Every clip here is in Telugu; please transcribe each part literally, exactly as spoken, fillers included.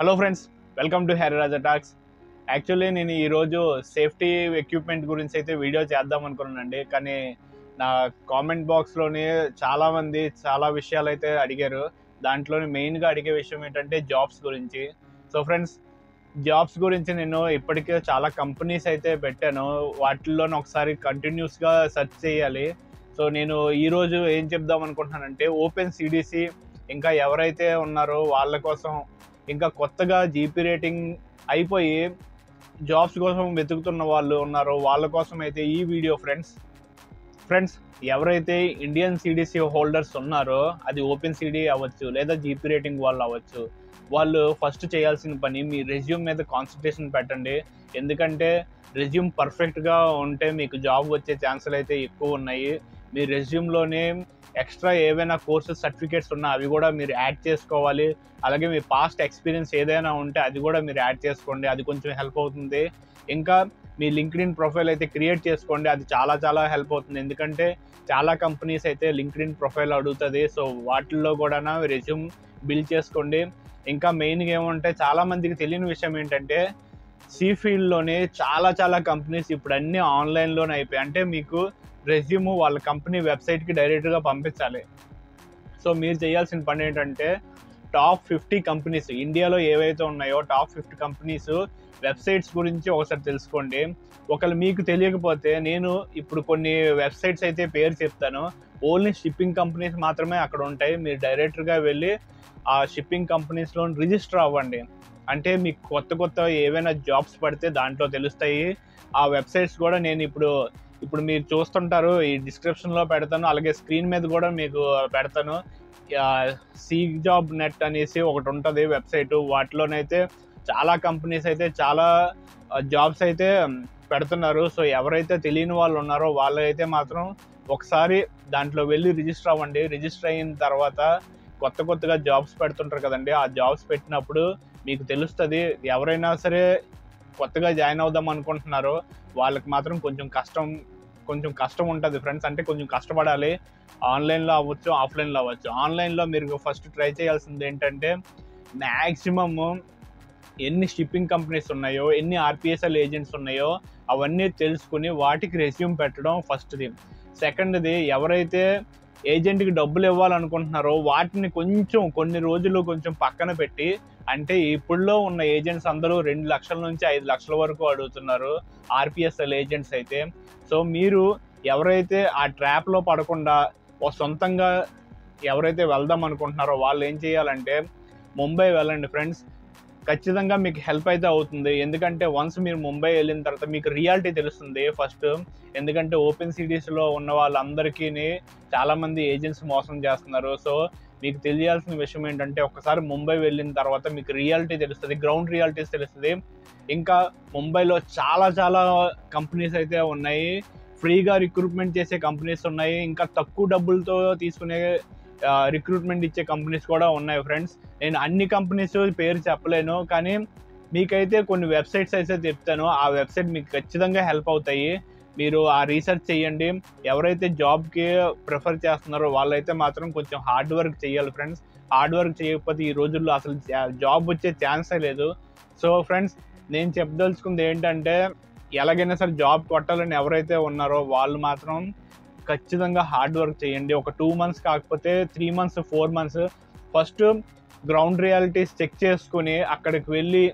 హలో ఫ్రెండ్స్, వెల్కమ్ టు హెరాజా టాక్స్. యాక్చువల్లీ నేను ఈరోజు సేఫ్టీ ఎక్విప్మెంట్ గురించి అయితే వీడియో చేద్దాం అనుకున్నానండి. కానీ నా కామెంట్ బాక్స్లోని చాలామంది చాలా విషయాలు అయితే అడిగారు. దాంట్లోని మెయిన్గా అడిగే విషయం ఏంటంటే జాబ్స్ గురించి. సో ఫ్రెండ్స్, జాబ్స్ గురించి నేను ఇప్పటికే చాలా కంపెనీస్ అయితే పెట్టాను. వాటిల్లోనే ఒకసారి కంటిన్యూస్గా సెర్చ్ చేయాలి. సో నేను ఈరోజు ఏం చెప్దాం అనుకుంటున్నానంటే ఓపెన్ సిడిసి ఇంకా ఎవరైతే ఉన్నారో వాళ్ళ కోసం, ఇంకా కొత్తగా జీపీ రేటింగ్ అయిపోయి జాబ్స్ కోసం వెతుకుతున్న వాళ్ళు ఉన్నారో వాళ్ళ కోసం అయితే ఈ వీడియో ఫ్రెండ్స్ ఫ్రెండ్స్ ఎవరైతే ఇండియన్ సిడిసి హోల్డర్స్ ఉన్నారో, అది ఓపెన్ సిడి అవ్వచ్చు లేదా జీపీ రేటింగ్ వాళ్ళు అవ్వచ్చు, వాళ్ళు ఫస్ట్ చేయాల్సిన పని మీ రెజ్యూమ్ మీద కాన్సన్ట్రేషన్ పెట్టండి. ఎందుకంటే రెజ్యూమ్ పర్ఫెక్ట్గా ఉంటే మీకు జాబ్ వచ్చే ఛాన్సులు అయితే ఎక్కువ ఉన్నాయి. మీ రెజ్యూమ్లోనే ఎక్స్ట్రా ఏవైనా కోర్సెస్ సర్టిఫికేట్స్ ఉన్నా అవి కూడా మీరు యాడ్ చేసుకోవాలి. అలాగే మీ పాస్ట్ ఎక్స్పీరియన్స్ ఏదైనా ఉంటే అది కూడా మీరు యాడ్ చేసుకోండి, అది కొంచెం హెల్ప్ అవుతుంది. ఇంకా మీ లింక్డ్ఇన్ ప్రొఫైల్ అయితే క్రియేట్ చేసుకోండి, అది చాలా చాలా హెల్ప్ అవుతుంది. ఎందుకంటే చాలా కంపెనీస్ అయితే లింక్డ్ఇన్ ప్రొఫైల్ అడుగుతుంది. సో వాటిల్లో కూడా రెజ్యూమ్ బిల్డ్ చేసుకోండి. ఇంకా మెయిన్గా ఏమంటే చాలామందికి తెలియని విషయం ఏంటంటే సీ ఫీల్డ్లోనే చాలా చాలా కంపెనీస్ ఇప్పుడు అన్నీ ఆన్లైన్లోనే అయిపోయాయి. అంటే మీకు రెజ్యూమ్ వాళ్ళ కంపెనీ వెబ్సైట్కి డైరెక్ట్గా పంపించాలి. సో మీరు చేయాల్సిన పని ఏంటంటే టాప్ ఫిఫ్టీ కంపెనీస్ ఇండియాలో ఏవైతే ఉన్నాయో టాప్ ఫిఫ్టీ కంపెనీస్ వెబ్సైట్స్ గురించి ఒకసారి తెలుసుకోండి. ఒకవేళ మీకు తెలియకపోతే నేను ఇప్పుడు కొన్ని వెబ్సైట్స్ అయితే పేరు చెప్తాను. ఓన్లీ షిప్పింగ్ కంపెనీస్ మాత్రమే అక్కడ ఉంటాయి. మీరు డైరెక్ట్గా వెళ్ళి ఆ షిప్పింగ్ కంపెనీస్లో రిజిస్టర్ అవ్వండి. అంటే మీకు కొత్త కొత్త ఏవైనా జాబ్స్ పడితే దాంట్లో తెలుస్తాయి. ఆ వెబ్సైట్స్ కూడా నేను ఇప్పుడు ఇప్పుడు మీరు చూస్తుంటారు, ఈ డిస్క్రిప్షన్లో పెడతాను, అలాగే స్క్రీన్ మీద కూడా మీకు పెడతాను. సీ జాబ్ నెట్ అనేసి ఒకటి ఉంటుంది వెబ్సైట్. వాటిలోనైతే చాలా కంపెనీస్ అయితే చాలా జాబ్స్ అయితే పెడుతున్నారు. సో ఎవరైతే తెలియని వాళ్ళు ఉన్నారో వాళ్ళైతే మాత్రం ఒకసారి దాంట్లో వెళ్ళి రిజిస్టర్ అవ్వండి. రిజిస్టర్ అయిన తర్వాత కొత్త కొత్తగా జాబ్స్ పెడుతుంటారు కదండి, ఆ జాబ్స్ పెట్టినప్పుడు మీకు తెలుస్తుంది. ఎవరైనా సరే కొత్తగా జాయిన్ అవుదాం అనుకుంటున్నారో వాళ్ళకి మాత్రం కొంచెం కష్టం కొంచెం కష్టం ఉంటుంది ఫ్రెండ్స్. అంటే కొంచెం కష్టపడాలి. ఆన్లైన్లో అవ్వచ్చు, ఆఫ్లైన్లో అవ్వచ్చు. ఆన్లైన్లో మీరు ఫస్ట్ ట్రై చేయాల్సింది ఏంటంటే మ్యాక్సిమమ్ ఎన్ని షిప్పింగ్ కంపెనీస్ ఉన్నాయో, ఎన్ని ఆర్పిఎస్ఎల్ ఏజెంట్స్ ఉన్నాయో అవన్నీ తెలుసుకుని వాటికి రెజ్యూమ్ పెట్టడం ఫస్ట్ది. సెకండ్ది, ఎవరైతే ఏజెంట్కి డబ్బులు ఇవ్వాలనుకుంటున్నారో వాటిని కొంచెం కొన్ని రోజులు కొంచెం పక్కన పెట్టి, అంటే ఇప్పుడులో ఉన్న ఏజెంట్స్ అందరూ రెండు లక్షల నుంచి ఐదు లక్షల వరకు అడుగుతున్నారు ఆర్పిఎస్ఎల్ ఏజెంట్స్ అయితే. సో మీరు ఎవరైతే ఆ ట్రాప్లో పడకుండా సొంతంగా ఎవరైతే వెళ్దాం అనుకుంటున్నారో వాళ్ళు ఏం చేయాలంటే ముంబై వెళ్ళండి ఫ్రెండ్స్. ఖచ్చితంగా మీకు హెల్ప్ అయితే అవుతుంది. ఎందుకంటే వన్స్ మీరు ముంబై వెళ్ళిన తర్వాత మీకు రియాలిటీ తెలుస్తుంది ఫస్ట్. ఎందుకంటే ఓపెన్ సిటీస్లో ఉన్న వాళ్ళందరికీ చాలామంది ఏజెంట్స్ మోసం చేస్తున్నారు. సో మీకు తెలియాల్సిన విషయం ఏంటంటే ఒకసారి ముంబై వెళ్ళిన తర్వాత మీకు రియాలిటీ తెలుస్తుంది, గ్రౌండ్ రియాలిటీస్ తెలుస్తుంది. ఇంకా ముంబైలో చాలా చాలా కంపెనీస్ అయితే ఉన్నాయి, ఫ్రీగా రిక్రూట్మెంట్ చేసే కంపెనీస్ ఉన్నాయి, ఇంకా తక్కువ డబ్బులతో తీసుకునే రిక్రూట్మెంట్ ఇచ్చే కంపెనీస్ కూడా ఉన్నాయి ఫ్రెండ్స్. నేను అన్ని కంపెనీస్ పేరు చెప్పలేను, కానీ మీకైతే కొన్ని వెబ్సైట్స్ అయితే చెప్తాను. ఆ వెబ్సైట్ మీకు ఖచ్చితంగా హెల్ప్ అవుతాయి. మీరు ఆ రీసెర్చ్ చేయండి. ఎవరైతే జాబ్కి ప్రిఫర్ చేస్తున్నారో వాళ్ళైతే మాత్రం కొంచెం హార్డ్ వర్క్ చేయాలి ఫ్రెండ్స్. హార్డ్ వర్క్ చేయకపోతే ఈ రోజుల్లో అసలు జాబ్ వచ్చే ఛాన్సే లేదు. సో ఫ్రెండ్స్, నేను చెప్పదలుచుకుంది ఏంటంటే ఎలాగైనా సరే జాబ్ కొట్టాలని ఎవరైతే ఉన్నారో వాళ్ళు మాత్రం ఖచ్చితంగా హార్డ్ వర్క్ చేయండి. ఒక టూ మంత్స్ కాకపోతే three months four months first ground realities check చేసుకుని అక్కడికి వెళ్ళి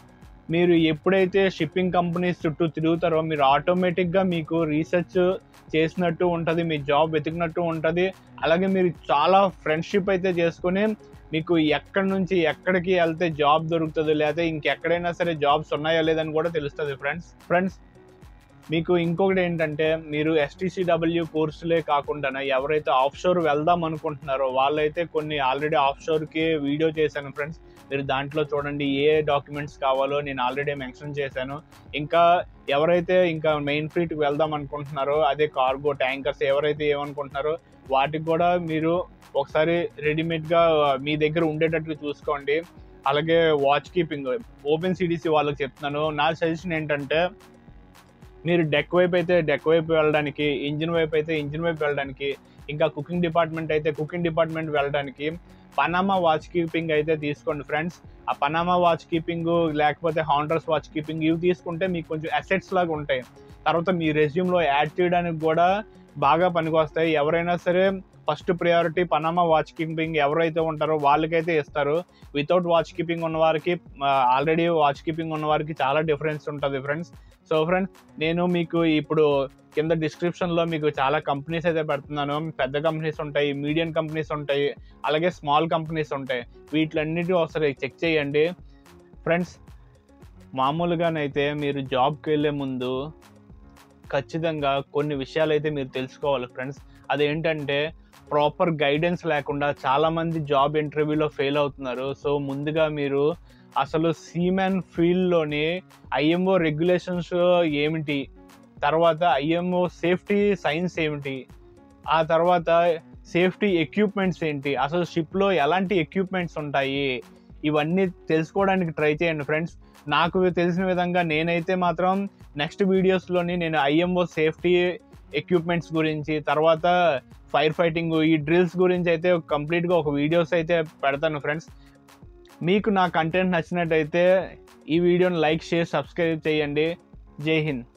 మీరు ఎప్పుడైతే షిప్పింగ్ కంపెనీస్ చుట్టూ తిరుగుతారో మీరు ఆటోమేటిక్గా మీకు రీసెర్చ్ చేసినట్టు ఉంటుంది, మీ జాబ్ వెతికినట్టు ఉంటుంది. అలాగే మీరు చాలా ఫ్రెండ్షిప్ అయితే చేసుకుని మీకు ఎక్కడి నుంచి ఎక్కడికి వెళ్తే జాబ్ దొరుకుతుంది, లేకపోతే ఇంకెక్కడైనా సరే జాబ్స్ ఉన్నాయా లేదని కూడా తెలుస్తుంది ఫ్రెండ్స్. ఫ్రెండ్స్ మీకు ఇంకొకటి ఏంటంటే మీరు ఎస్టీసీడబ్ల్యూ కోర్సులే కాకుండా ఎవరైతే ఆఫ్ షోర్ వెళ్దాం అనుకుంటున్నారో వాళ్ళైతే కొన్ని ఆల్రెడీ ఆఫ్ షోర్కి వీడియో చేశాను ఫ్రెండ్స్. మీరు దాంట్లో చూడండి ఏ డాక్యుమెంట్స్ కావాలో నేను ఆల్రెడీ మెన్షన్ చేశాను. ఇంకా ఎవరైతే ఇంకా మెయిన్ ఫ్లీట్కి వెళ్దాం అనుకుంటున్నారో, అదే కార్గో ట్యాంకర్స్ ఎవరైతే ఏమనుకుంటున్నారో వాటికి కూడా మీరు ఒకసారి రెడీమేడ్గా మీ దగ్గర ఉండేటట్లు చూసుకోండి. అలాగే వాచ్ కీపింగ్ ఓపెన్ సిడిసి వాళ్ళకి చెప్తున్నాను. నా సజెషన్ ఏంటంటే మీరు డెక్ వైపు అయితే డెక్ వైపు వెళ్ళడానికి, ఇంజిన్ వైపు అయితే ఇంజిన్ వైపు వెళ్ళడానికి, ఇంకా కుకింగ్ డిపార్ట్మెంట్ అయితే కుకింగ్ డిపార్ట్మెంట్ వెళ్ళడానికి పనామా వాచ్ కీపింగ్ అయితే తీసుకోండి ఫ్రెండ్స్. ఆ పనామా వాచ్ కీపింగ్ లేకపోతే హాండర్స్ వాచ్ కీపింగ్ ఇవి తీసుకుంటే మీకు కొంచెం అసెట్స్ లాగా ఉంటాయి. తర్వాత మీ రెజ్యూమ్లో యాడ్ చేయడానికి కూడా బాగా పనికొస్తాయి. ఎవరైనా సరే first priority Panama watch keeping ఎవరైతే ఉంటారో వాళ్ళకైతే ఇస్తారు. వితౌట్ వాచ్ కీపింగ్ ఉన్న వారికి, ఆల్రెడీ వాచ్ కీపింగ్ ఉన్న వారికి చాలా డిఫరెన్స్ ఉంటుంది ఫ్రెండ్స్. సో ఫ్రెండ్స్, నేను మీకు ఇప్పుడు కింద డిస్క్రిప్షన్లో మీకు చాలా కంపెనీస్ అయితే పెడుతున్నాను. పెద్ద కంపెనీస్ ఉంటాయి, మీడియం కంపెనీస్ ఉంటాయి, అలాగే స్మాల్ కంపెనీస్ ఉంటాయి. వీటిలన్నిటి ఒకసారి చెక్ చేయండి ఫ్రెండ్స్. మామూలుగానైతే మీరు జాబ్కి వెళ్ళే ముందు ఖచ్చితంగా కొన్ని విషయాలు అయితే మీరు తెలుసుకోవాలి ఫ్రెండ్స్. అదేంటంటే ప్రాపర్ గైడెన్స్ లేకుండా చాలామంది జాబ్ ఇంటర్వ్యూలో ఫెయిల్ అవుతున్నారు. సో ముందుగా మీరు అసలు సీమెన్ ఫీల్డ్లోని ఐఎంఓ రెగ్యులేషన్స్ ఏమిటి, తర్వాత ఐఎంఓ సేఫ్టీ సైన్స్ ఏమిటి, ఆ తర్వాత సేఫ్టీ ఎక్విప్మెంట్స్ ఏంటి, అసలు షిప్లో ఎలాంటి ఎక్విప్మెంట్స్ ఉంటాయి, ఇవన్నీ తెలుసుకోవడానికి ట్రై చేయండి ఫ్రెండ్స్. నాకు తెలిసిన విధంగా నేనైతే మాత్రం నెక్స్ట్ వీడియోస్లోని నేను ఐఎంఓ సేఫ్టీ ఎక్విప్మెంట్స్ గురించి, తర్వాత ఫైర్ ఫైటింగ్, ఈ డ్రిల్స్ గురించి అయితే కంప్లీట్గా ఒక వీడియోస్ అయితే పెడతాను ఫ్రెండ్స్. మీకు నా కంటెంట్ నచ్చినట్టయితే ఈ వీడియోని లైక్, షేర్, సబ్స్క్రైబ్ చేయండి. జై హింద్.